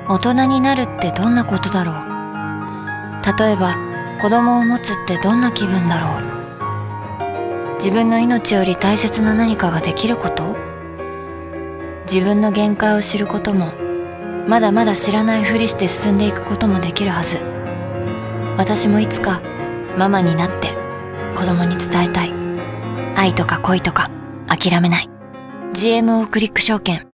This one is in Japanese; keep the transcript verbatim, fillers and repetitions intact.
大人になるってどんなことだろう。例えば子供を持つってどんな気分だろう。自分の命より大切な何かができること。自分の限界を知ることも、まだまだ知らないふりして進んでいくこともできるはず。私もいつかママになって子供に伝えたい。愛とか恋とか諦めない。 ジーエムオー クリック証券。